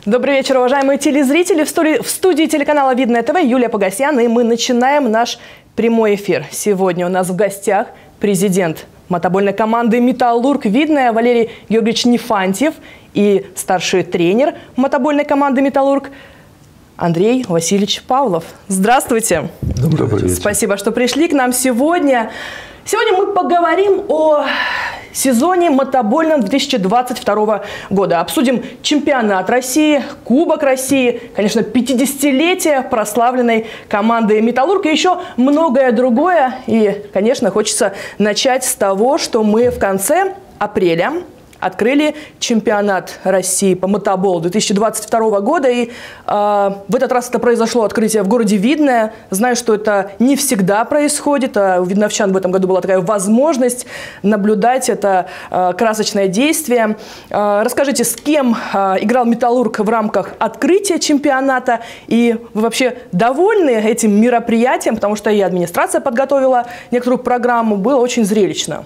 Добрый вечер, уважаемые телезрители. В студии телеканала «Видное ТВ» Юлия Погосян, и мы начинаем наш прямой эфир. Сегодня у нас в гостях президент мотобольной команды «Металлург» «Видное» Валерий Георгиевич Нефантьев и старший тренер мотобольной команды «Металлург» Андрей Васильевич Павлов. Здравствуйте. Добрый вечер. Спасибо, что пришли к нам сегодня. Сегодня мы поговорим о сезоне мотобольном 2022 года. Обсудим чемпионат России, Кубок России, конечно, 50-летие прославленной команды «Металлург» и еще многое другое. И, конечно, хочется начать с того, что мы в конце апреля открыли чемпионат России по мотоболу 2022 года. И в этот раз это произошло открытие в городе Видное. Знаю, что это не всегда происходит. А у видновчан в этом году была такая возможность наблюдать это красочное действие. Расскажите, с кем играл «Металлург» в рамках открытия чемпионата? И вы вообще довольны этим мероприятием? Потому что и администрация подготовила некоторую программу. Было очень зрелищно.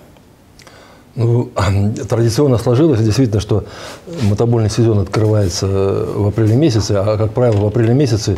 Ну, традиционно сложилось действительно, что мотобольный сезон открывается в апреле месяце, а, как правило, в апреле месяце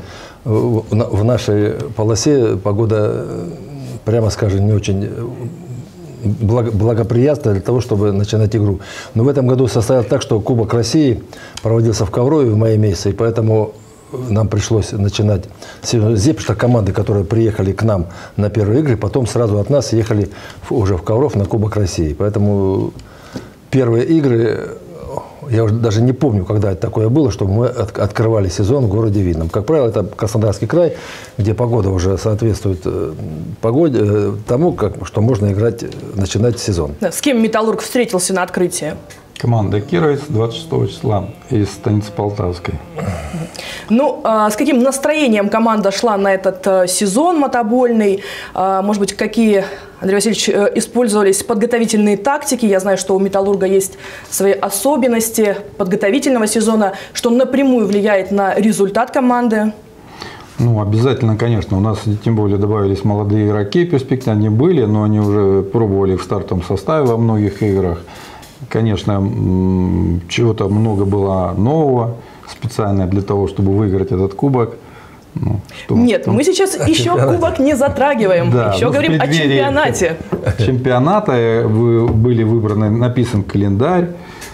в нашей полосе погода, прямо скажем, не очень благоприятная для того, чтобы начинать игру. Но в этом году состоялось так, что Кубок России проводился в Коврове в мае месяце, и поэтому нам пришлось начинать здесь, потому что команды, которые приехали к нам на первые игры, потом сразу от нас ехали уже в Ковров на Кубок России. Поэтому первые игры, я уже даже не помню, когда это такое было, чтобы мы открывали сезон в городе Видном. Как правило, это Краснодарский край, где погода уже соответствует погоде, тому, что можно играть, начинать сезон. С кем «Металлург» встретился на открытии? Команда «Кировец» 26 числа из станицы Полтавской. Ну, с каким настроением команда шла на этот сезон мотобольный? Может быть, какие, Андрей Васильевич, использовались подготовительные тактики? Я знаю, что у «Металлурга» есть свои особенности подготовительного сезона, что напрямую влияет на результат команды. Ну, обязательно, конечно. У нас, тем более, добавились молодые игроки, перспективные они были, но они уже пробовали в стартовом составе во многих играх. Конечно, чего-то много было нового, специально для того, чтобы выиграть этот кубок. Ну, Нет, мы сейчас еще кубок не затрагиваем, да, еще говорим о чемпионате. Чемпионата были выбраны, написан календарь.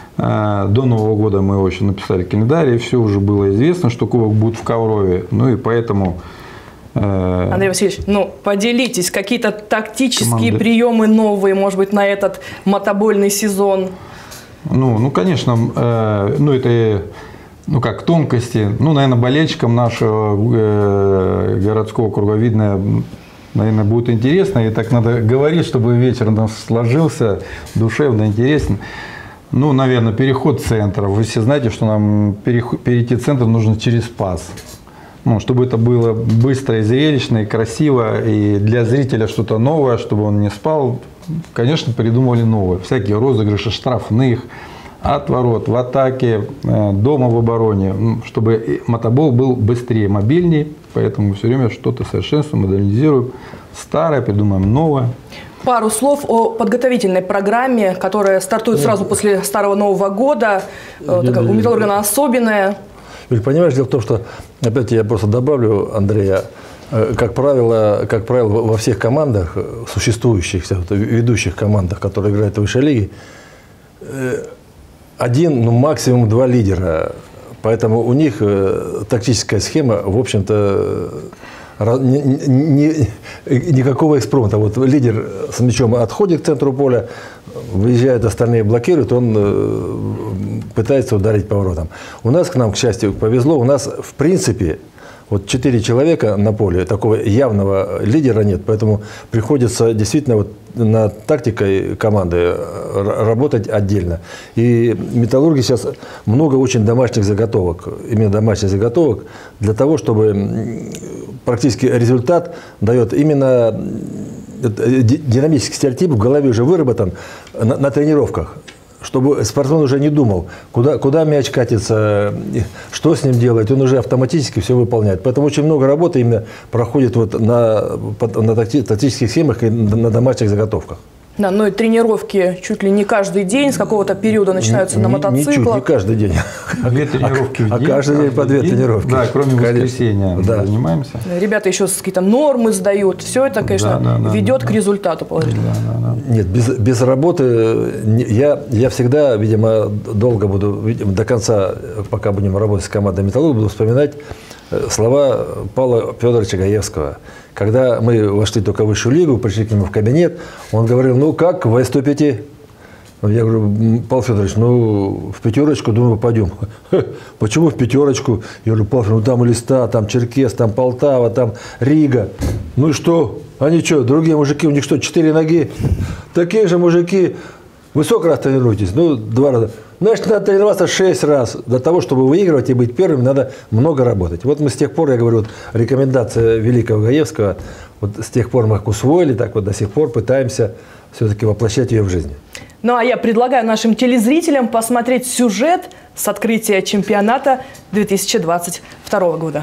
До Нового года мы очень написали календарь, и все уже было известно, что кубок будет в Коврове. Ну и поэтому... Андрей Васильевич, ну поделитесь, какие-то тактические приемы новые, может быть, на этот мотобольный сезон? Ну конечно, ну это, ну как тонкости, ну, наверное, болельщикам нашего городского округа Видное, наверное, будет интересно, и так надо говорить, чтобы вечер у нас сложился душевно, интересно. Ну, наверное, переход центра. Вы все знаете, что нам перейти центр нужно через пас. Ну, чтобы это было быстро и зрелищно, и красиво, и для зрителя что-то новое, чтобы он не спал. Конечно, придумывали новое. Всякие розыгрыши штрафных, от ворот, в атаке, дома в обороне, чтобы мотобол был быстрее, мобильнее. Поэтому все время что-то совершенствуем, модернизируем. Старое, придумаем новое. Пару слов о подготовительной программе, которая стартует сразу после Старого Нового года. У «Металлурга» она особенная. Юль, понимаешь, дело в том, что, опять я просто добавлю Андрея, как правило, во всех командах, существующих, ведущих командах, которые играют в высшей лиге, один, ну максимум два лидера. Поэтому у них тактическая схема, в общем-то, никакого экспромта. Вот лидер с мячом отходит к центру поля, выезжают остальные, блокируют, он пытается ударить поворотом. У нас, к нам, к счастью, повезло, у нас, в принципе, вот 4 человека на поле, такого явного лидера нет, поэтому приходится действительно вот над тактикой команды работать отдельно. И «Металлурги» сейчас много очень домашних заготовок, именно домашних заготовок, для того, чтобы практически результат дает именно динамический стереотип в голове уже выработан на тренировках, чтобы спортсмен уже не думал, куда мяч катится, что с ним делать, он уже автоматически все выполняет. Поэтому очень много работы именно проходит вот на тактических схемах и на домашних заготовках. Да, но и тренировки чуть ли не каждый день, с какого-то периода начинаются на мотоциклах. Ничуть, не каждый день. Две тренировки в день. Каждый день по 2 тренировки. Да, кроме воскресенья занимаемся. Ребята еще какие-то нормы сдают. Все это, конечно, ведет к результату положительному. Нет, без работы я всегда, видимо, долго буду, до конца, пока будем работать с командой «Металлург», буду вспоминать слова Павла Федоровича Гаевского. Когда мы вошли только в высшую лигу, пришли к нему в кабинет, он говорил: ну как, выступите? Я говорю: Павел Федорович, ну в пятерочку, думаю, пойдем. Почему в пятерочку? Я говорю: Павел, ну там Элиста, там Черкес, там Полтава, там Рига. Ну и что? Они что, другие мужики, у них что, 4 ноги? Такие же мужики. Вы сколько раз тренируетесь? Ну, 2 раза. Значит, надо тренироваться 6 раз. Для того, чтобы выигрывать и быть первым, надо много работать. Вот мы с тех пор, я говорю, вот рекомендация великого Гаевского, вот с тех пор мы их усвоили, так вот до сих пор пытаемся все-таки воплощать ее в жизнь. Ну, а я предлагаю нашим телезрителям посмотреть сюжет с открытия чемпионата 2022 года.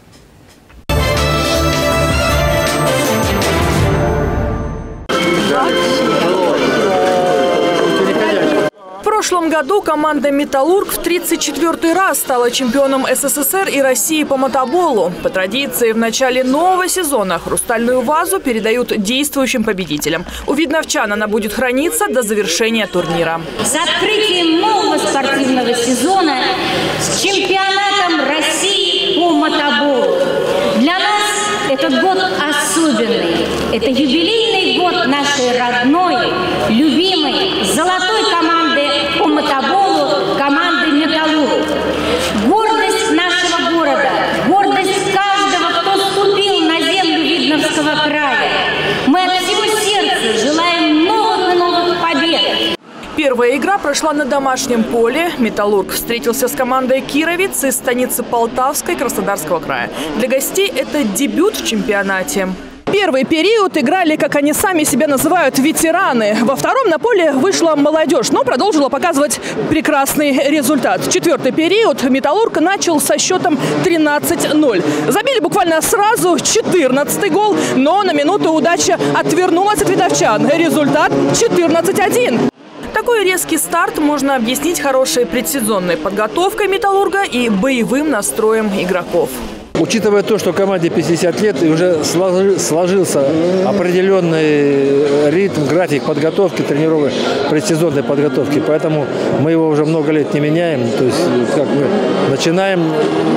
В прошлом году команда «Металлург» в 34-й раз стала чемпионом СССР и России по мотоболу. По традиции, в начале нового сезона хрустальную вазу передают действующим победителям. У видновчан она будет храниться до завершения турнира. С открытием нового спортивного сезона, с чемпионатом России по мотоболу. Для нас этот год особенный. Это юбилейный год нашей родной, любимой, золотой команды по мотоболу, команды «Металлург». Гордость нашего города, гордость каждого, кто ступил на землю Видновского края. Мы от всего сердца желаем новых и новых побед. Первая игра прошла на домашнем поле. «Металлург» встретился с командой «Кировец» из станицы Полтавской Краснодарского края. Для гостей это дебют в чемпионате. Первый период играли, как они сами себя называют, ветераны. Во втором на поле вышла молодежь, но продолжила показывать прекрасный результат. Четвертый период «Металлург» начал со счетом 13-0. Забили буквально сразу 14-й гол, но на минуту удача отвернулась от видовчан. Результат 14-1. Такой резкий старт можно объяснить хорошей предсезонной подготовкой «Металлурга» и боевым настроем игроков. Учитывая то, что команде 50 лет и уже сложился определенный ритм, график подготовки, тренировок, предсезонной подготовки, поэтому мы его уже много лет не меняем. То есть как мы начинаем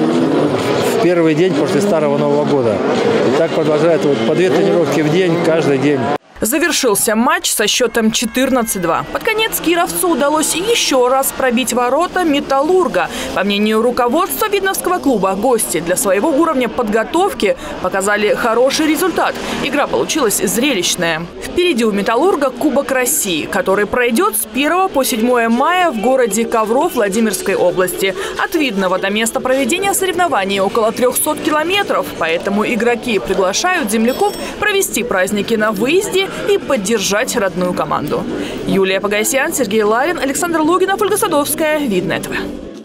в первый день после Старого Нового года. И так продолжает вот по 2 тренировки в день, каждый день. Завершился матч со счетом 14-2. Под конец кировцу удалось еще раз пробить ворота «Металлурга». По мнению руководства Видновского клуба, гости для своего уровня подготовки показали хороший результат. Игра получилась зрелищная. Впереди у «Металлурга» Кубок России, который пройдет с 1 по 7 мая в городе Ковров Владимирской области. От Видного до места проведения соревнований около 300 километров. Поэтому игроки приглашают земляков провести праздники на выезде и поддержать родную команду. Юлия Погосян, Сергей Ларин, Александр Логинов, Ольга Садовская. Видное ТВ.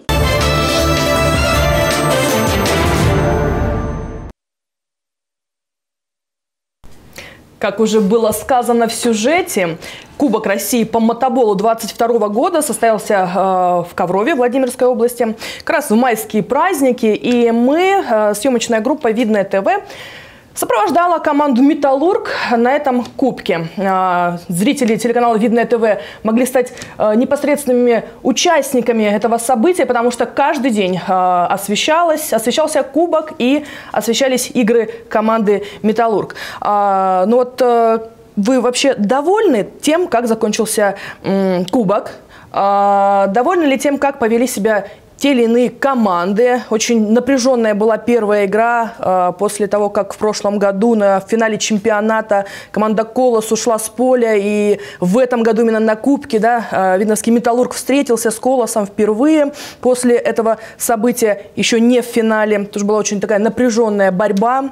Как уже было сказано в сюжете, Кубок России по мотоболу 2022 года состоялся в Коврове, Владимирской области, как раз в майские праздники. И мы, съемочная группа «Видное ТВ», сопровождала команду «Металлург» на этом кубке. Зрители телеканала «Видное ТВ» могли стать непосредственными участниками этого события, потому что каждый день освещался кубок и освещались игры команды «Металлург». Ну вот вы вообще довольны тем, как закончился кубок? Довольны ли тем, как повели себя те или иные команды? Очень напряженная была первая игра после того, как в прошлом году на финале чемпионата команда «Колос» ушла с поля. И в этом году именно на Кубке Видновский «Металлург» встретился с «Колосом» впервые после этого события, еще не в финале. Тоже была очень такая напряженная борьба.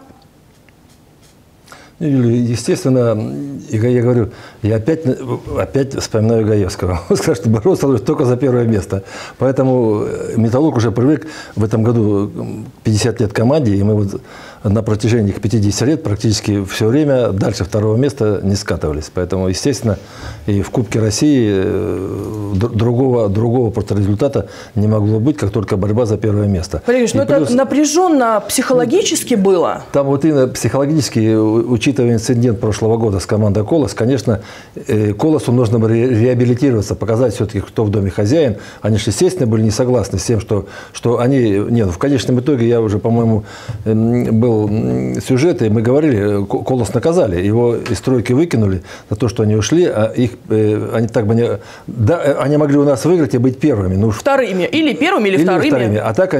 Естественно, я говорю, я опять вспоминаю Гаевского. Он сказал, что боролся только за первое место. Поэтому «Металлург» уже привык в этом году 50 лет команде, и мы вот на протяжении 50 лет практически все время дальше второго места не скатывались. Поэтому, естественно, и в Кубке России другого просто результата не могло быть, как только борьба за первое место. Валерий Ильич, это напряженно психологически было? Там вот именно психологически, учитывая инцидент прошлого года с командой «Колос», конечно, «Колосу» нужно реабилитироваться, показать все-таки, кто в доме хозяин. Они же, естественно, были не согласны с тем, что они... Нет, в конечном итоге, я уже, по-моему, был сюжет, и мы говорили, «Колос» наказали. Его из стройки выкинули за то, что они ушли, а они так бы не... Да, они могли у нас выиграть и быть первыми. Ну, вторыми. Или первыми, или вторыми. А так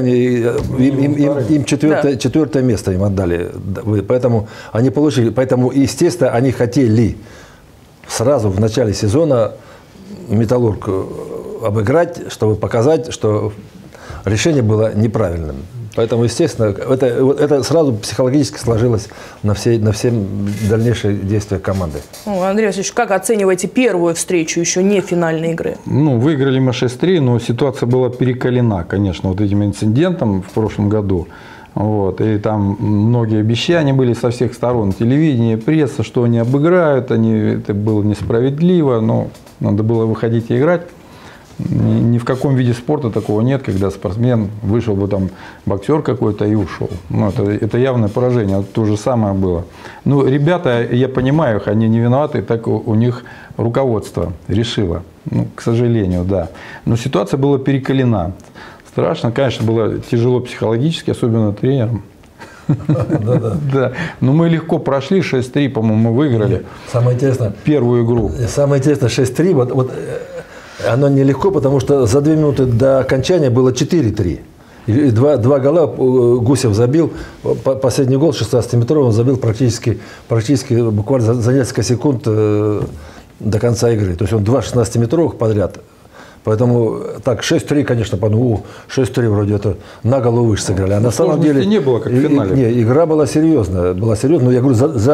им четвертое место им отдали. Поэтому они получили... Поэтому, естественно, они хотели сразу в начале сезона «Металлург» обыграть, чтобы показать, что решение было неправильным. Поэтому, естественно, это сразу психологически сложилось на все дальнейшие действия команды. Андрей Васильевич, как оцениваете первую встречу еще не финальной игры? Ну, выиграли мы 6-3, но ситуация была перекалена, конечно, вот этим инцидентом в прошлом году. Вот, и там многие обещания были со всех сторон, телевидение, пресса, что они обыграют, это было несправедливо, но надо было выходить и играть. Ни в каком виде спорта такого нет, когда спортсмен вышел бы там боксер какой-то и ушел. Ну, это явное поражение. То же самое было. Ну, ребята, я понимаю их, они не виноваты, так у них руководство решило. Ну, к сожалению, да. Но ситуация была перекалена. Страшно, конечно, было тяжело психологически, особенно тренерам. Да. Но мы легко прошли 6-3, по-моему, мы выиграли. Самое интересное, первую игру. Самое интересное, 6-3. Вот оно нелегко, потому что за 2 минуты до окончания было 4-3. И два гола Гусев забил. Последний гол 16-метровый он забил практически буквально за несколько секунд до конца игры. То есть он 2 16-метровых подряд. Поэтому так, 6-3, конечно, 6-3 вроде это на голову выше сыграли. А на самом деле не было, как в финале. Игра была серьезная. Но я говорю,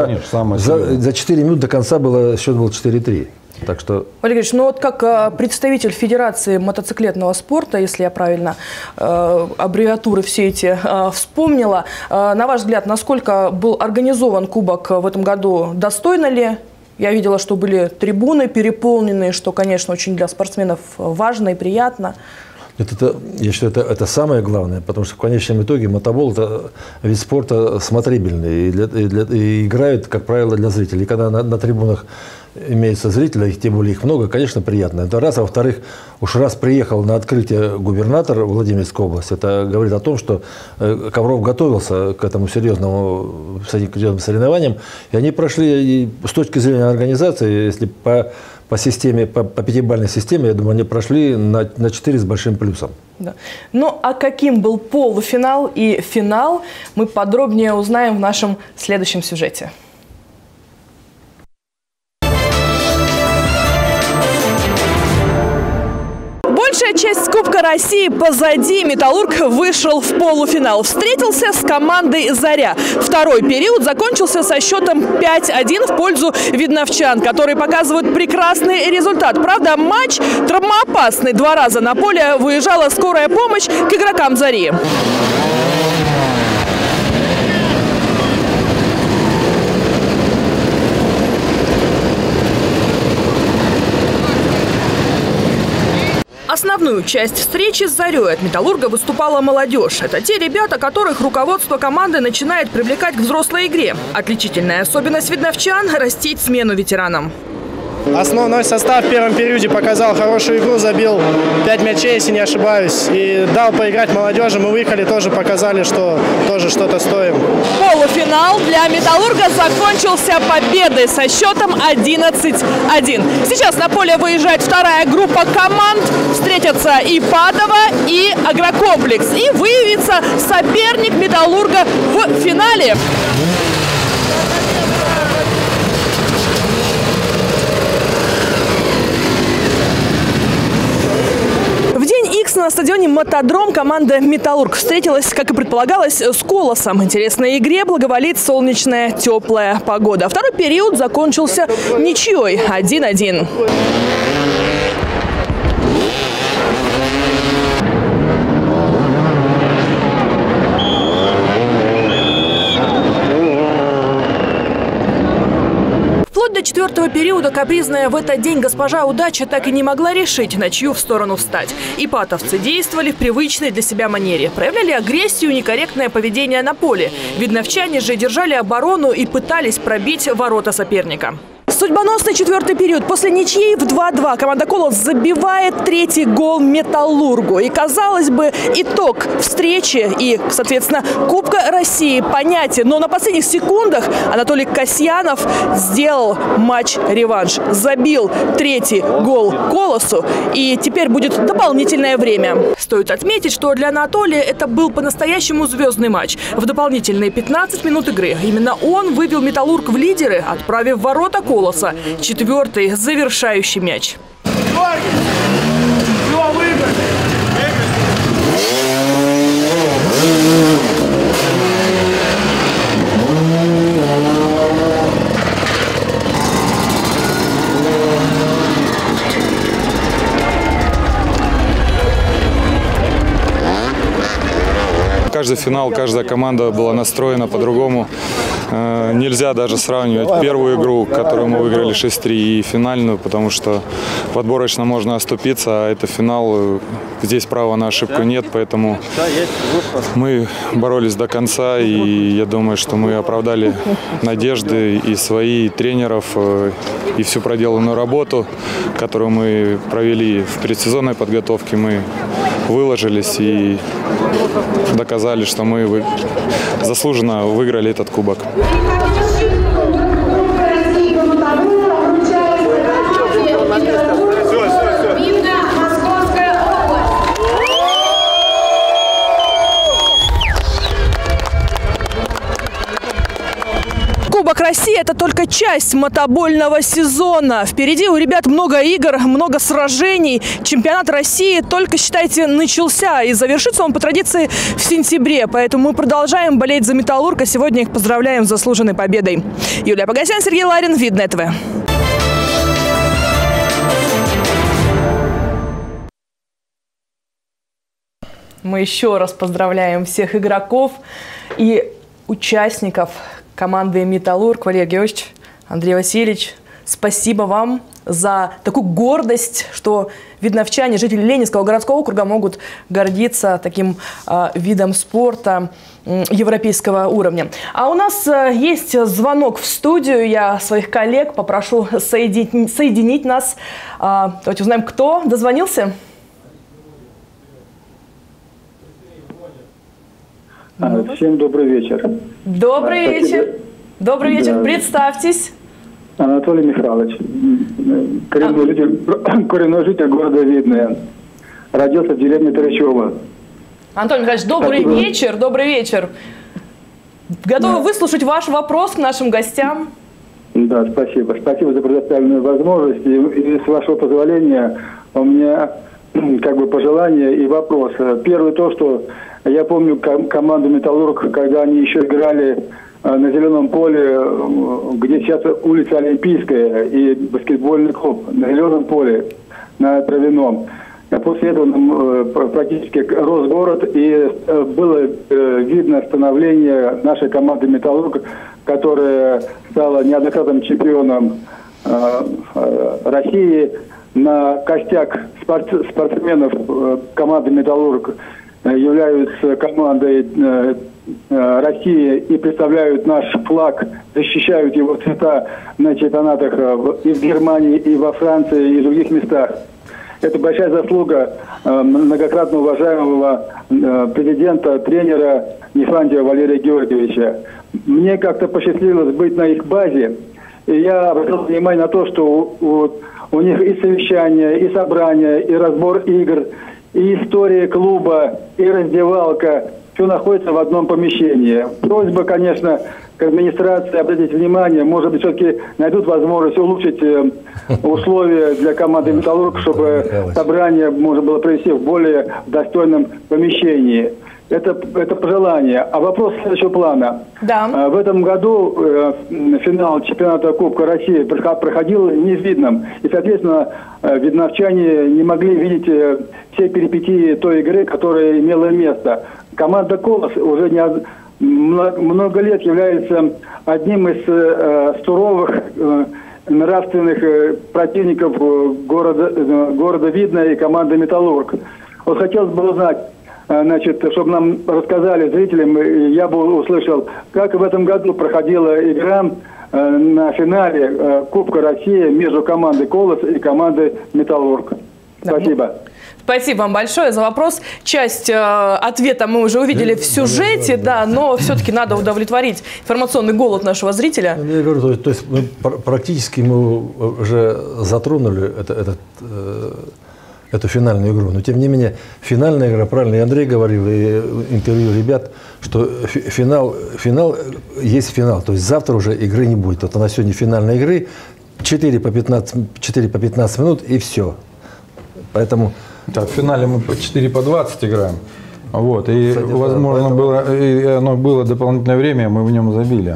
за 4 минуты до конца счет был 4-3. Так что... Валерий Ильич, ну вот как представитель Федерации мотоциклетного спорта, если я правильно аббревиатуры все эти вспомнила, на ваш взгляд, насколько был организован кубок в этом году, достойно ли? Я видела, что были трибуны переполненные, что, конечно, очень для спортсменов важно и приятно. Я считаю, это самое главное, потому что в конечном итоге мотобол – это вид спорта смотрибельный и играют, как правило, для зрителей. И когда на трибунах имеются зрители, тем более их много, конечно, приятно. Это раз. А во-вторых, уж раз приехал на открытие губернатор Владимирской области, это говорит о том, что Ковров готовился к этому серьезному соревнованиям, и они прошли, и с точки зрения организации, если по системе, по пятибалльной системе, я думаю, они прошли на 4 с большим плюсом. Да. Ну, а каким был полуфинал и финал, мы подробнее узнаем в нашем следующем сюжете. Большая часть Кубка России позади. «Металлург» вышел в полуфинал. Встретился с командой «Заря». Второй период закончился со счетом 5-1 в пользу видновчан, которые показывают прекрасный результат. Правда, матч травмоопасный. 2 раза на поле выезжала скорая помощь к игрокам «Зари». Основную часть встречи с «Зарей» от «Металлурга» выступала молодежь. Это те ребята, которых руководство команды начинает привлекать к взрослой игре. Отличительная особенность видновчан – растить смену ветеранам. Основной состав в первом периоде показал хорошую игру, забил 5 мячей, если не ошибаюсь. И дал поиграть молодежи. Мы выехали, тоже показали, что тоже что-то стоим. Полуфинал для «Металлурга» закончился победой со счетом 11-1. Сейчас на поле выезжает вторая группа команд. Встретятся и Падова, и Агрокомплекс. И выявится соперник «Металлурга» в финале. На стадионе «Мотодром» команда «Металлург» встретилась, как и предполагалось, с «Колосом». Интересной игре благоволит солнечная, теплая погода. Второй период закончился ничьей 1-1. конце четвертого периода капризная в этот день госпожа Удача так и не могла решить, на чью в сторону встать. Ипатовцы действовали в привычной для себя манере. Проявляли агрессию и некорректное поведение на поле. Видновчане же держали оборону и пытались пробить ворота соперника. Судьбоносный четвертый период. После ничьей в 2-2 команда «Колос» забивает третий гол «Металлургу». И, казалось бы, итог встречи и, соответственно, Кубка России понятен. Но на последних секундах Анатолий Касьянов сделал матч-реванш. Забил третий гол «Колосу». И теперь будет дополнительное время. Стоит отметить, что для Анатолия это был по-настоящему звездный матч. В дополнительные 15 минут игры именно он вывел «Металлург» в лидеры, отправив в ворота «Колоса» четвертый завершающий мяч. Каждый финал, каждая команда была настроена по-другому. Нельзя даже сравнивать первую игру, которую мы выиграли 6-3, и финальную, потому что подборочно можно оступиться, а это финал, здесь права на ошибку нет, поэтому мы боролись до конца, и я думаю, что мы оправдали надежды и свои, и тренеров, и всю проделанную работу, которую мы провели в предсезонной подготовке. Мы выложились и доказали, что мы заслуженно выиграли этот кубок. Кубок России – это только часть мотобольного сезона. Впереди у ребят много игр, много сражений. Чемпионат России только, считайте, начался. И завершится он по традиции в сентябре. Поэтому мы продолжаем болеть за «Металлург», а сегодня их поздравляем с заслуженной победой. Юлия Погосян, Сергей Ларин, Видное ТВ. Мы еще раз поздравляем всех игроков и участников команды «Металлург». Валерий Георгиевич, Андрей Васильевич, спасибо вам за такую гордость, что видновчане, жители Ленинского городского округа могут гордиться таким видом спорта европейского уровня. А у нас есть звонок в студию. Я своих коллег попрошу соединить нас. Давайте узнаем, кто дозвонился. Всем добрый вечер. Добрый вечер. Добрый вечер. Да. Представьтесь. Анатолий Михайлович, коренной житель города Видное. Родился в деревне Тарачево. Анатолий Михайлович, добрый вечер. Добрый вечер. Готовы выслушать ваш вопрос к нашим гостям? Да, спасибо. Спасибо за предоставленную возможность. И с вашего позволения у меня как бы пожелание и вопрос. Первое то, что я помню команду «Металлург», когда они еще играли на зеленом поле, где сейчас улица Олимпийская и баскетбольный клуб, на зеленом поле, на травяном. После этого практически рос город, и было видно становление нашей команды «Металлург», которая стала неоднократным чемпионом России. На костяк спортсменов команды «Металлург» являются командой России и представляют наш флаг, защищают его цвета на чемпионатах и в Германии, и во Франции, и в других местах. Это большая заслуга многократно уважаемого президента, тренера Нефантьева Валерия Георгиевича. Мне как-то посчастливилось быть на их базе, и я обратил внимание на то, что у них и совещания, и собрания, и разбор игр, и история клуба, и раздевалка. Все находится в одном помещении. Просьба, конечно, к администрации обратить внимание. Может быть, все-таки найдут возможность улучшить условия для команды «Металлург», чтобы собрание можно было провести в более достойном помещении. Это пожелание. А вопрос следующего плана. Да. В этом году финал чемпионата Кубка России проходил не в Видном. И, соответственно, видновчане не могли видеть все перипетии той игры, которая имела место. Команда «Колос» уже много лет является одним из суровых нравственных противников города Видное и команды «Металлург». Вот хотелось бы узнать, значит, чтобы нам рассказали зрителям, я бы услышал, как в этом году проходила игра на финале Кубка России между командой «Колос» и командой «Металлург». Спасибо. Спасибо вам большое за вопрос. Часть ответа мы уже увидели в сюжете, да, но все-таки надо удовлетворить информационный голод нашего зрителя. Я говорю, то есть практически мы уже затронули эту финальную игру. Но тем не менее, финальная игра, правильно и Андрей говорил, и интервью ребят, что финал есть финал. То есть завтра уже игры не будет. Вот на сегодня финальной игры 4 по 15 минут и все. Поэтому... Да, в финале мы по 4 по 20 играем. Вот, и, кстати, возможно, оно было дополнительное время, мы в нем забили.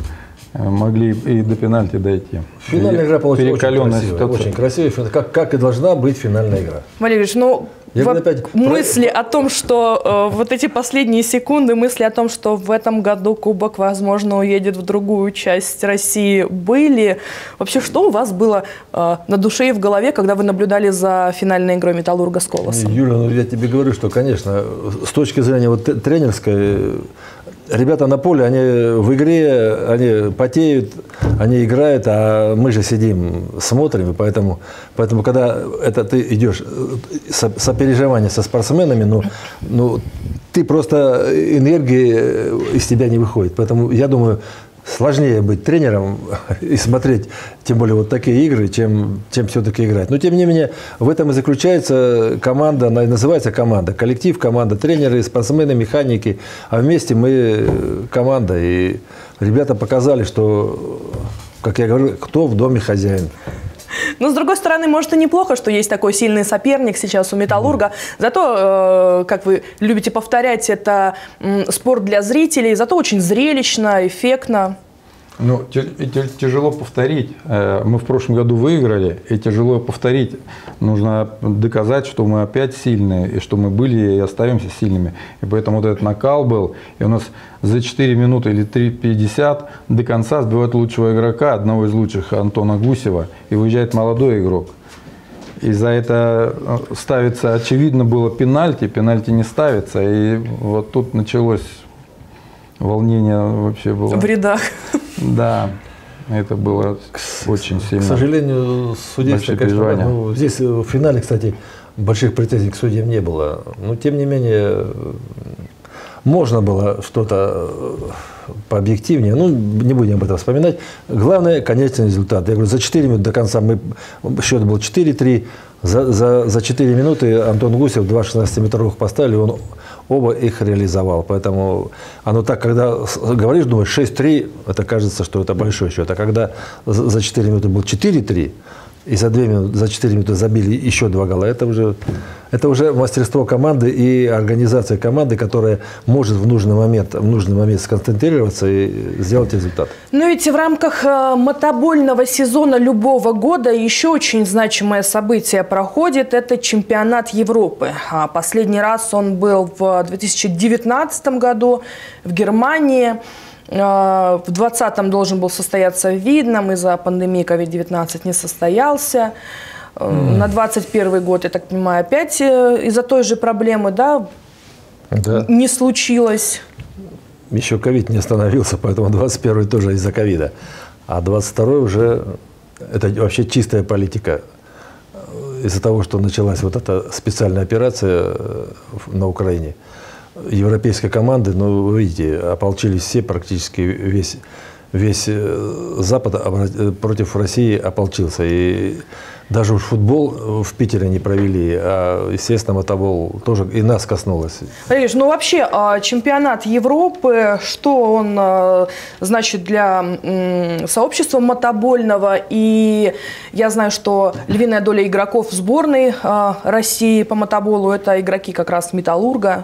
Могли и до пенальти дойти. Финальная игра получилась очень красивая. Как и должна быть финальная игра. Валерий Ильич, ну, мысли о том, что вот эти последние секунды, мысли о том, что в этом году Кубок, возможно, уедет в другую часть России, были. Вообще, что у вас было на душе и в голове, когда вы наблюдали за финальной игрой «Металлурга» с «Колосом»? Юля, ну я тебе говорю, что, конечно, с точки зрения вот тренерской, ребята на поле, они в игре, они потеют, они играют, а мы же сидим, смотрим. Поэтому когда ты идешь сопереживание со спортсменами, ну, ты просто энергии из тебя не выходит. Поэтому я думаю, сложнее быть тренером и смотреть, тем более вот такие игры, чем все-таки играть. Но тем не менее, в этом и заключается команда, она и называется команда. Коллектив, команда, тренеры, спортсмены, механики. А вместе мы команда. И ребята показали, что, как я говорю, кто в доме хозяин. Но, с другой стороны, может, и неплохо, что есть такой сильный соперник сейчас у «Металлурга». Зато, как вы любите повторять, это спорт для зрителей. Зато очень зрелищно, эффектно. Ну, тяжело повторить. Мы в прошлом году выиграли, и тяжело повторить. Нужно доказать, что мы опять сильные, и что мы были и остаемся сильными. И поэтому вот этот накал был. И у нас за 4 минуты или 3:50 до конца сбивают лучшего игрока, одного из лучших, Антона Гусева, и выезжает молодой игрок. И за это ставится, очевидно, было пенальти не ставится. И вот тут началось волнение вообще было. В рядах. Да, это было очень сильно. К сожалению, судейское качество. Здесь в финале, кстати, больших претензий к судьям не было. Но тем не менее, можно было что-то пообъективнее. Ну, не будем об этом вспоминать. Главное, конечный результат. Я говорю, за 4 минуты до конца счет был 4-3. За 4 минуты Антон Гусев 2 16-метровых поставили, он оба их реализовал. Поэтому оно так, когда говоришь, думаешь, 6-3, это кажется, что это большой счет. А когда за 4 минуты был 4-3, и за 4 минуты забили еще 2 гола, это уже мастерство команды и организация команды, которая может в нужный момент сконцентрироваться и сделать результат. Но ведь в рамках мотобольного сезона любого года еще очень значимое событие проходит. Это чемпионат Европы. Последний раз он был в 2019 году в Германии. В 2020 должен был состояться в Видном, из-за пандемии COVID-19 не состоялся. На 2021 год, я так понимаю, опять из-за той же проблемы, да, не случилось. Еще ковид не остановился, поэтому 2021 тоже из-за ковида. А 2022 уже, это вообще чистая политика. Из-за того, что началась вот эта специальная операция на Украине. Европейской команды, ну, вы видите, ополчились все, практически весь Запад против России ополчился. И даже уж футбол в Питере не провели, а, естественно, мотобол тоже и нас коснулось. Валерий, ну вообще чемпионат Европы, что он значит для сообщества мотобольного? И я знаю, что львиная доля игроков в сборной России по мотоболу – это игроки как раз «Металлурга».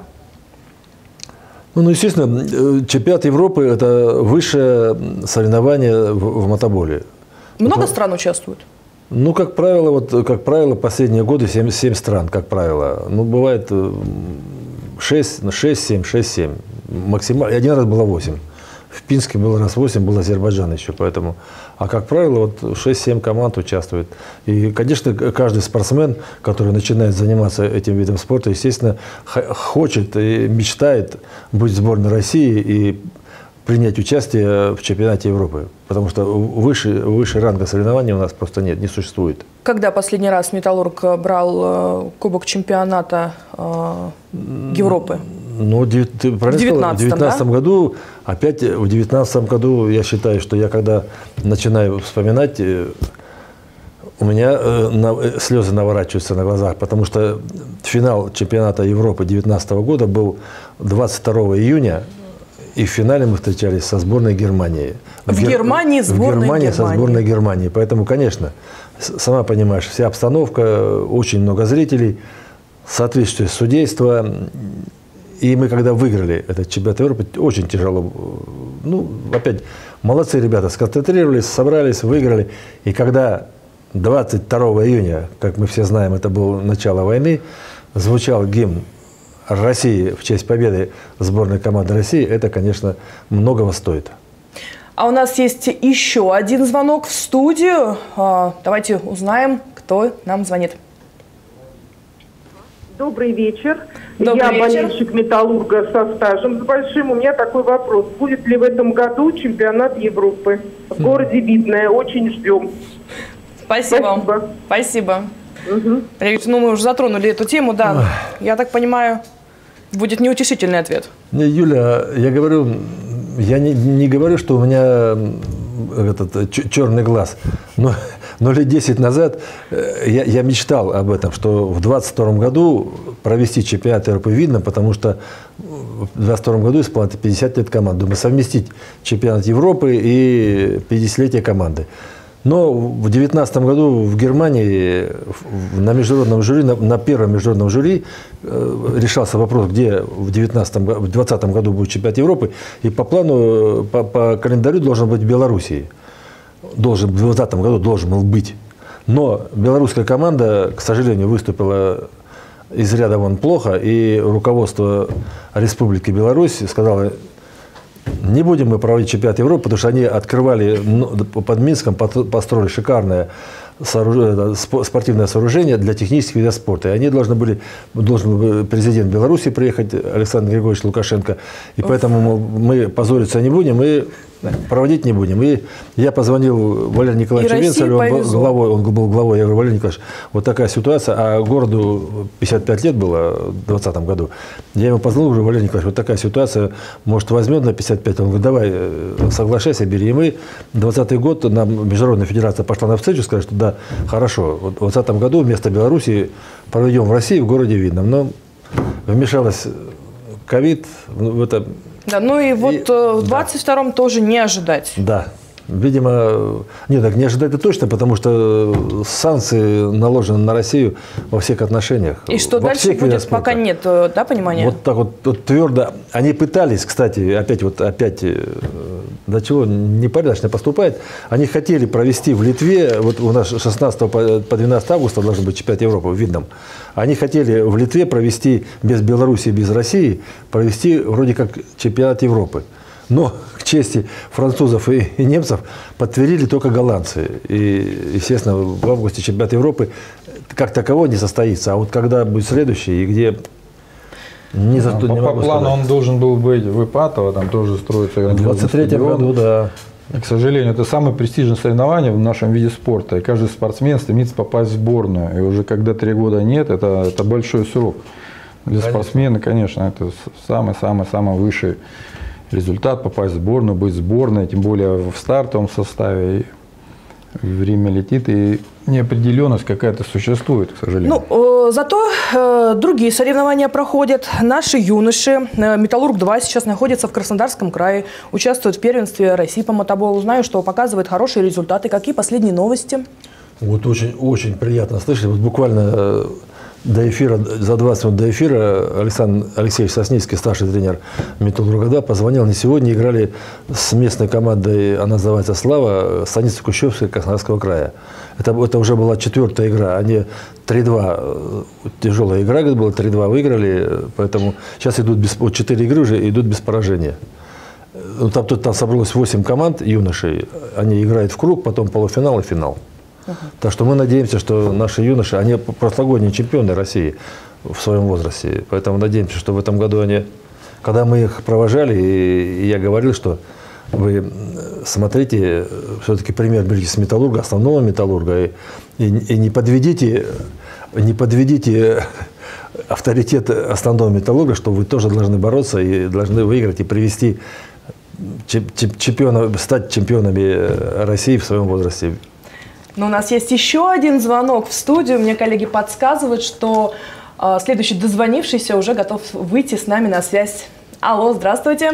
Ну, естественно, чемпионат Европы – это высшее соревнование в мотоболе. Много стран участвуют? Ну, как правило, последние годы 7 стран, как правило. Ну, бывает 6-7. Максимально. Один раз было 8 в Пинске было раз 8, был Азербайджан еще, поэтому. А как правило, вот 6-7 команд участвует. И, конечно, каждый спортсмен, который начинает заниматься этим видом спорта, естественно, хочет и мечтает быть в сборной России и принять участие в чемпионате Европы. Потому что выше ранга соревнований у нас просто нет, не существует. Когда последний раз «Металлург» брал Кубок чемпионата Европы? Ну, ты правильно сказал, в 2019 году, опять в 2019 году, я считаю, что я когда начинаю вспоминать, у меня слезы наворачиваются на глазах, потому что финал чемпионата Европы 2019 года был 22 июня, и в финале мы встречались со сборной Германии. В Германии сборной Германии. Со сборной Германии. Поэтому, конечно, сама понимаешь, вся обстановка, очень много зрителей, соответствующее судейство. И мы, когда выиграли этот чемпионат Европы, очень тяжело. Ну, опять, молодцы ребята, сконцентрировались, собрались, выиграли. И когда 22 июня, как мы все знаем, это было начало войны, звучал гимн России в честь победы сборной команды России, это, конечно, многого стоит. А у нас есть еще один звонок в студию. Давайте узнаем, кто нам звонит. Добрый вечер. Добрый вечер. Болельщик «Металлурга» со стажем с большим. У меня такой вопрос. Будет ли в этом году чемпионат Европы? В городе Видное. Очень ждем. Спасибо. Спасибо. Угу. Ну, мы уже затронули эту тему, да. Я так понимаю, будет неутешительный ответ. Не, Юля, я говорю, я не говорю, что у меня этот черный глаз. Но лет 10 назад я мечтал об этом, что в 2022 году провести чемпионат Европы в Видном, потому что в 2022 году исполнится 50 лет команды. Думаю, совместить чемпионат Европы и 50-летие команды. Но в 2019 году в Германии на международном жюри, на первом международном жюри решался вопрос, где в 2020 году будет чемпионат Европы. И по плану, по календарю должен быть в Белоруссии. В 2020 году должен был быть. Но белорусская команда, к сожалению, выступила из ряда вон плохо. И руководство Республики Беларусь сказало: не будем мы проводить чемпионат Европы, потому что они открывали под Минском, построили шикарное спортивное сооружение для технических видов спорта. И они должен был президент Беларуси приехать, Александр Григорьевич Лукашенко. И поэтому мы позориться не будем и проводить не будем. И я позвонил Валерию Николаевичу Венцелю, он был главой. Я говорю: Валерий Николаевич, вот такая ситуация, а городу 55 лет было в 2020 году. Я ему позвонил, говорю: Валерий Николаевич, вот такая ситуация, может, возьмет на 55? Он говорит: давай, соглашайся, бери. И мы 2020 год, нам Международная федерация пошла навстречу, сказала, что да, хорошо, вот в 2020 году вместо Беларуси проведем в России, в городе Видном. Но вмешалась ковид в это. Да, ну и вот в 22-м тоже не ожидать. Да. Видимо, нет, так не ожидать это точно, потому что санкции наложены на Россию во всех отношениях. И что дальше будет, пока нет, да, понимания? Вот так вот твердо. Они пытались, кстати, опять до чего непорядочно поступает. Они хотели провести в Литве, вот у нас 16 по 12 августа должен быть чемпионат Европы в Видном. Они хотели в Литве провести без Беларуси, без России, провести вроде как чемпионат Европы. Но, к чести французов и немцев, подтвердили только голландцы. И, естественно, в августе чемпионат Европы как такового не состоится. А вот когда будет следующий, и где... По плану он должен был быть в Ипатово, там тоже строится... В 23 году, да. И, к сожалению, это самое престижное соревнование в нашем виде спорта. И каждый спортсмен стремится попасть в сборную. И уже когда 3 года нет, это большой срок. Для спортсмена, конечно, это самый высший результат, попасть в сборную, быть в сборной, тем более в стартовом составе. И время летит, и неопределенность какая-то существует, к сожалению. Ну, зато другие соревнования проходят. Наши юноши, «Металлург-2» сейчас находится в Краснодарском крае, участвуют в первенстве России по мотоболу. Знаю, что показывает хорошие результаты. Какие последние новости? Вот очень приятно слышать. Вот буквально до эфира, за 20 минут до эфира Александр Алексеевич Сосницкий, старший тренер «Металлурга-2», позвонил. Они сегодня играли с местной командой, она называется «Слава», станица Кущевская Краснодарского края. Это уже была 4-я игра. Они 3-2, тяжелая игра была, 3-2 выиграли, поэтому сейчас идут 4 игры уже идут без поражения. там собралось 8 команд юношей. Они играют в круг, потом полуфинал и финал. Так что мы надеемся, что наши юноши, они прошлогодние чемпионы России в своем возрасте. Поэтому надеемся, что в этом году они, когда мы их провожали, и я говорил, что вы смотрите, все-таки пример берите с Металлурга, основного Металлурга, и не подведите авторитет основного Металлурга, что вы тоже должны бороться и должны выиграть и привести стать чемпионами России в своем возрасте. Но у нас есть еще один звонок в студию. Мне коллеги подсказывают, что следующий дозвонившийся уже готов выйти с нами на связь. Алло, здравствуйте.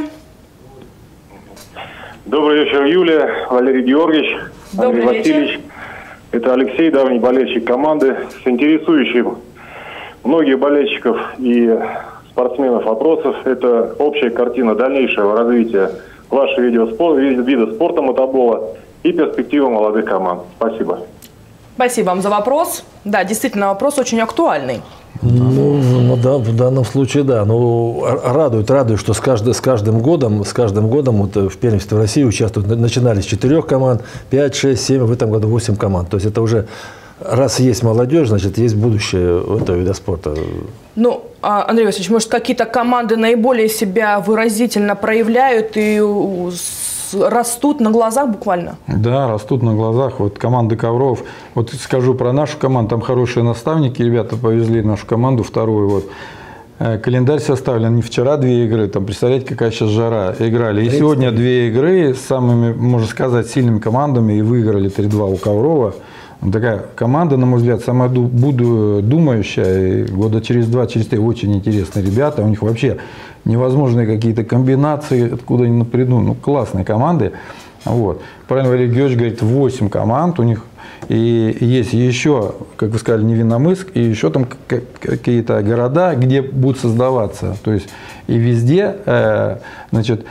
Добрый вечер, Юлия, Валерий Георгиевич, Андрей Васильевич. Это Алексей, давний болельщик команды, с интересующим многих болельщиков и спортсменов вопросов. Это общая картина дальнейшего развития вашего вида спорта мотобола и перспективы молодых команд. Спасибо. Спасибо вам за вопрос. Да, действительно, вопрос очень актуальный. Ну да, в данном случае да. Но радует, что с каждым годом вот в первенстве в России участвуют, начинали с 4 команд, 5, 6, 7, в этом году 8 команд. То есть это уже, раз есть молодежь, значит, есть будущее этого вида спорта. Ну, Андрей Васильевич, может, какие-то команды наиболее себя выразительно проявляют и растут на глазах буквально? Да, растут на глазах. Вот команда Ковров. Вот скажу про нашу команду. Там хорошие наставники. Ребята повезли нашу команду вторую. Вот. Календарь составлен. Не вчера 2 игры. Там, представляете, какая сейчас жара. Играли. И сегодня 2 игры с самыми, можно сказать, сильными командами. И выиграли 3-2 у Коврова. Такая команда, на мой взгляд, самая думающая. И года через 2, через 3 очень интересные ребята. У них вообще невозможные какие-то комбинации, откуда они придумали. Ну, классные команды. Вот. Правильно Валерий Георгиевич говорит, 8 команд у них. И есть еще, как вы сказали, Невинномысск, и еще там какие-то города, где будут создаваться. То есть и везде, значит,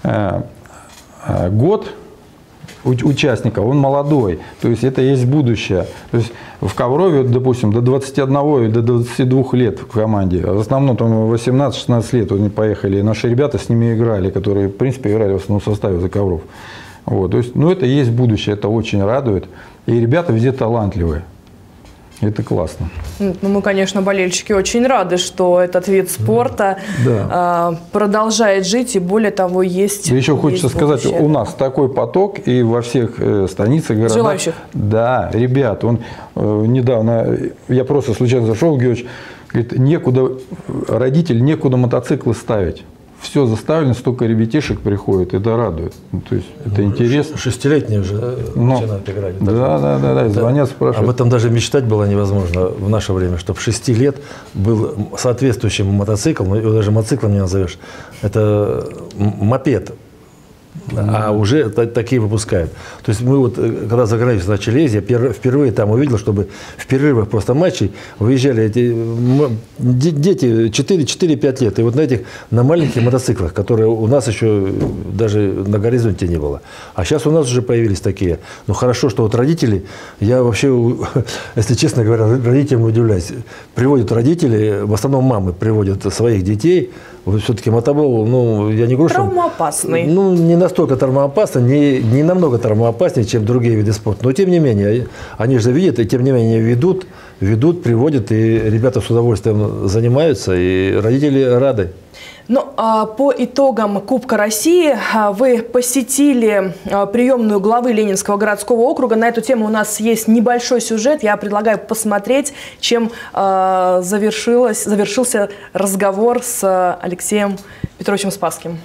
год участника, он молодой, то есть это есть будущее. То есть в Коврове, допустим, до 21 и до 22 лет в команде, в основном там 18-16 лет они поехали, и наши ребята с ними играли, которые, в принципе, играли в основном составе за Ковров. Вот, то есть, ну, это есть будущее, это очень радует, и ребята везде талантливые. Это классно. Ну, мы, конечно, болельщики, очень рады, что этот вид спорта продолжает жить, и более того, есть. Еще хочется сказать, у нас такой поток, и во всех станицах, городах. Желающих? Да, ребят, недавно, я просто случайно зашел, Георгиевич, говорит, некуда мотоциклы ставить. Все заставлено, столько ребятишек приходит, это радует. То есть это интересно. 6-летние уже начинают играть. Да, звонят, спрашивают. Об этом даже мечтать было невозможно в наше время, чтобы в 6 лет был соответствующий мотоцикл, его даже мотоциклом не назовешь, это мопед. А уже такие выпускают. То есть мы вот, когда за границу начали ездить, я впервые там увидел, чтобы в перерывах просто матчей выезжали эти дети 4-5 лет. И вот на маленьких мотоциклах, которые у нас еще даже на горизонте не было. А сейчас у нас уже появились такие. Ну хорошо, что вот родители, я вообще, если честно говоря, родителям удивляюсь. Приводят родители, в основном мамы приводят своих детей. Все-таки мотобол, ну, я не говорю, что... Травмоопасный. Ну, не настолько травмоопасный, не намного травмоопаснее, чем другие виды спорта. Но, тем не менее, они же видят, и тем не менее ведут, приводят, и ребята с удовольствием занимаются, и родители рады. Ну, по итогам Кубка России вы посетили приемную главы Ленинского городского округа. На эту тему у нас есть небольшой сюжет. Я предлагаю посмотреть, чем завершился разговор с Алексеем Петровичем Спасским.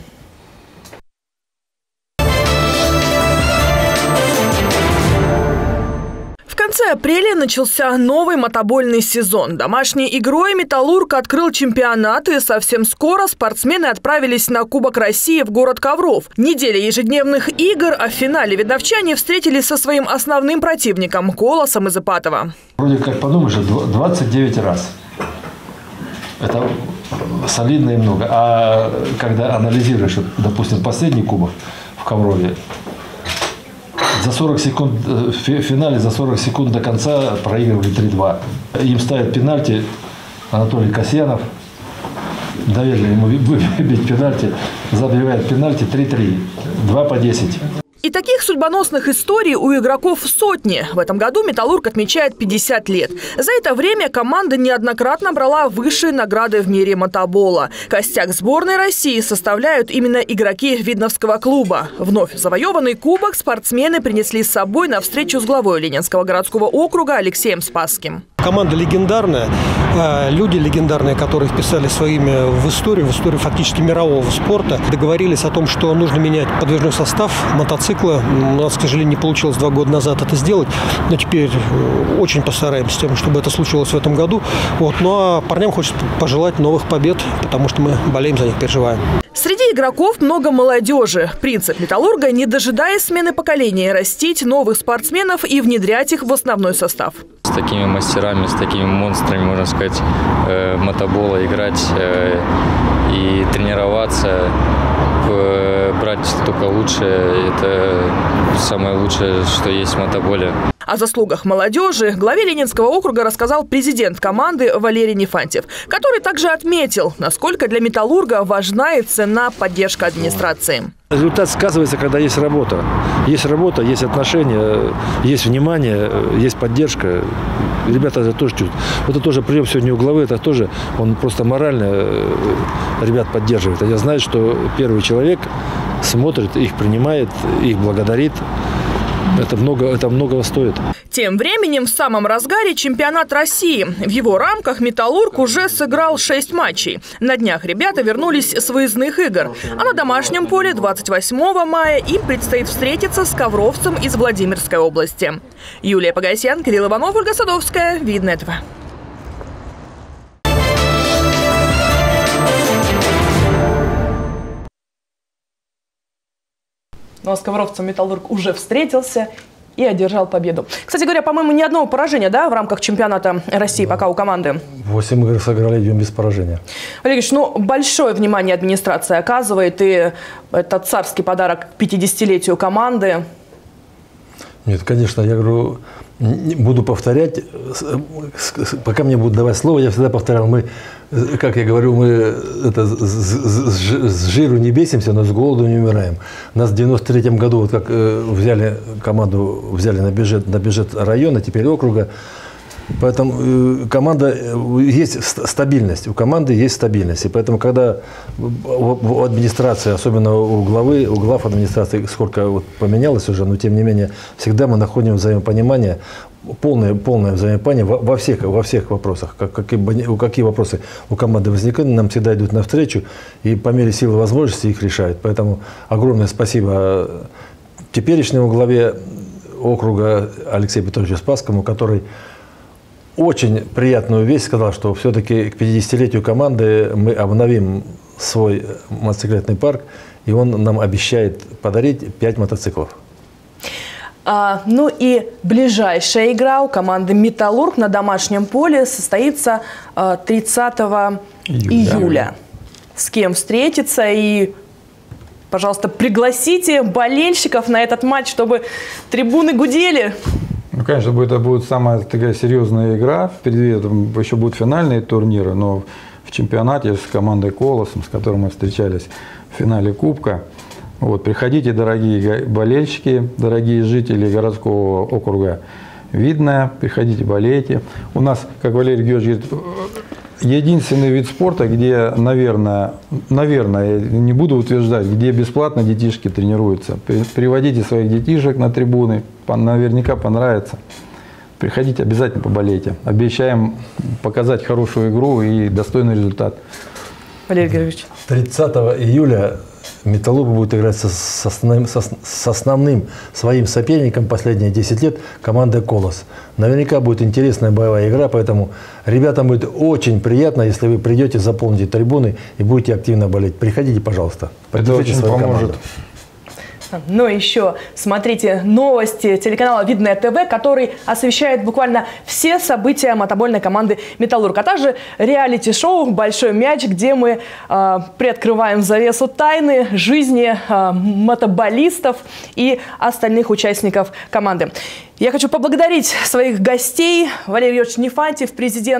В конце апреля начался новый мотобольный сезон. Домашней игрой «Металлург» открыл чемпионат, и совсем скоро спортсмены отправились на Кубок России в город Ковров. Неделя ежедневных игр, а в финале видновчане встретились со своим основным противником – Колосом из Ипатово. Вроде как подумаешь, 29 раз. Это солидно и много. А когда анализируешь, допустим, последний кубок в Коврове, за 40 секунд в финале, за 40 секунд до конца проигрывали 3-2. Им ставят пенальти Анатолий Касьянов. доверили ему выбить пенальти, забивает пенальти 3-3, 2 по 10. И таких судьбоносных историй у игроков сотни. В этом году «Металлург» отмечает 50 лет. За это время команда неоднократно брала высшие награды в мире мотобола. Костяк сборной России составляют именно игроки Видновского клуба. Вновь завоеванный кубок спортсмены принесли с собой на встречу с главой Ленинского городского округа Алексеем Спасским. Команда легендарная, люди легендарные, которые вписали свое имя в историю фактически мирового спорта. Договорились о том, что нужно менять подвижной состав мотоцикла. У нас, к сожалению, не получилось 2 года назад это сделать, но теперь очень постараемся тем, чтобы это случилось в этом году. Ну а парням хочется пожелать новых побед, потому что мы болеем за них, переживаем. Среди игроков много молодежи. Принцип «Металлурга» – не дожидаясь смены поколения, растить новых спортсменов и внедрять их в основной состав. С такими мастерами, с такими монстрами, можно сказать, мотобола играть и тренироваться, брать только лучшее – это самое лучшее, что есть в мотоболе. О заслугах молодежи главе Ленинского округа рассказал президент команды Валерий Нифантьев, который также отметил, насколько для «Металлурга» важна и ценна поддержка администрации. Результат сказывается, когда есть работа. Есть работа, есть отношения, есть внимание, есть поддержка. Ребята это тоже чувствуют. Вот это тоже прием сегодня у главы, это тоже он просто морально ребят поддерживает. Я знаю, что первый человек смотрит, их принимает, их благодарит. Это многого стоит. Тем временем в самом разгаре чемпионат России. В его рамках «Металлург» уже сыграл 6 матчей. На днях ребята вернулись с выездных игр. А на домашнем поле 28 мая им предстоит встретиться с ковровцем из Владимирской области. Юлия Погосян, Кирилл Иванов, Ольга Садовская. Видно этого. Ну а с ковровцем «Металлург» уже встретился и одержал победу. Кстати говоря, по-моему, ни одного поражения, да, в рамках чемпионата России пока у команды? 8 игр сыграли, идем без поражения. Валерий Ильич, большое внимание администрация оказывает, и это царский подарок к 50-летию команды. Нет, конечно, я говорю, буду повторять, пока мне будут давать слово, я всегда повторял, мы, как я говорю, мы с жиру не бесимся, но с голоду не умираем. Нас в 93-м году, вот как взяли команду, взяли на бюджет района, теперь округа, поэтому команда, есть стабильность, у команды есть стабильность. И поэтому, когда у администрации, особенно у глав администрации, сколько вот поменялось уже, но тем не менее, всегда мы находим взаимопонимание, полное взаимопонимание во всех вопросах. Какие вопросы у команды возникают, нам всегда идут навстречу и по мере силы возможностей их решают. Поэтому огромное спасибо теперешнему главе округа Алексею Петровичу Спасскому, который очень приятную весть сказал, что все-таки к 50-летию команды мы обновим свой мотоциклетный парк, и он нам обещает подарить 5 мотоциклов. Ну и ближайшая игра у команды «Металлург» на домашнем поле состоится 30 июля. С кем встретиться и, пожалуйста, пригласите болельщиков на этот матч, чтобы трибуны гудели. Ну, конечно, это будет самая такая серьезная игра. Впереди еще будут финальные турниры, но в чемпионате с командой «Колосом», с которой мы встречались в финале Кубка. Вот, приходите, дорогие болельщики, дорогие жители городского округа Видное, приходите, болейте. У нас, как Валерий Георгиевич говорит, единственный вид спорта, где, наверное, я не буду утверждать, где бесплатно детишки тренируются. Приводите своих детишек на трибуны, наверняка понравится. Приходите, обязательно поболейте. Обещаем показать хорошую игру и достойный результат. Валерий Георгиевич. 30 июля «Металлург» будет играть с основным своим соперником последние 10 лет командой «Колос». Наверняка будет интересная боевая игра, поэтому ребятам будет очень приятно, если вы придете, заполните трибуны и будете активно болеть. Приходите, пожалуйста. Это очень поможет. Но еще смотрите новости телеканала «Видное ТВ», который освещает буквально все события мотобольной команды «Металлург», а также реалити-шоу «Большой мяч», где мы приоткрываем завесу тайны жизни мотоболистов и остальных участников команды. Я хочу поблагодарить своих гостей. Валерий Георгиевич Нифантьев, президент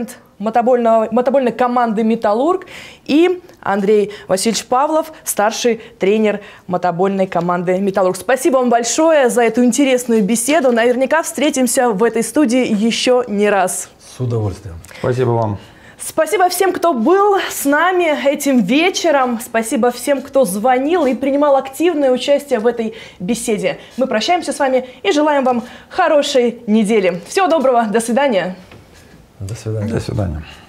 мотобольной команды «Металлург», и Андрей Васильевич Павлов, старший тренер мотобольной команды «Металлург». Спасибо вам большое за эту интересную беседу. Наверняка встретимся в этой студии еще не раз. С удовольствием. Спасибо вам. Спасибо всем, кто был с нами этим вечером. Спасибо всем, кто звонил и принимал активное участие в этой беседе. Мы прощаемся с вами и желаем вам хорошей недели. Всего доброго. До свидания. До свидания. До свидания.